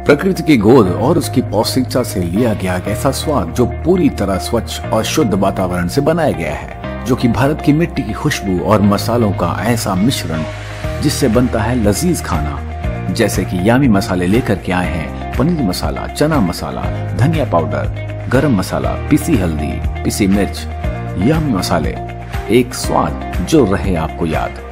प्रकृति की गोद और उसकी पौष्टिकता से लिया गया एक ऐसा स्वाद जो पूरी तरह स्वच्छ और शुद्ध वातावरण से बनाया गया है, जो कि भारत की मिट्टी की खुशबू और मसालों का ऐसा मिश्रण जिससे बनता है लजीज खाना। जैसे कि यामी मसाले लेकर के आए हैं पनीर मसाला, चना मसाला, धनिया पाउडर, गरम मसाला, पिसी हल्दी, पिसी मिर्च, यामी मसाले, एक स्वाद जो रहे आपको याद।